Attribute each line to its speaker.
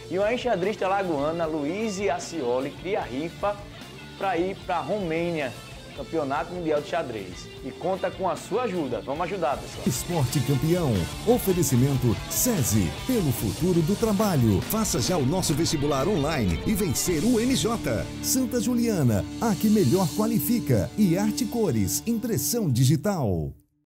Speaker 1: E uma enxadrista lagoana, Luiz Acioli, cria rifa para ir para a Romênia, Campeonato Mundial de Xadrez. E conta com a sua ajuda. Vamos ajudar, pessoal.
Speaker 2: Esporte Campeão. Oferecimento SESI. Pelo futuro do trabalho. Faça já o nosso vestibular online e vencer o MJ. Santa Juliana. A que melhor qualifica. E Arte Cores. Impressão digital.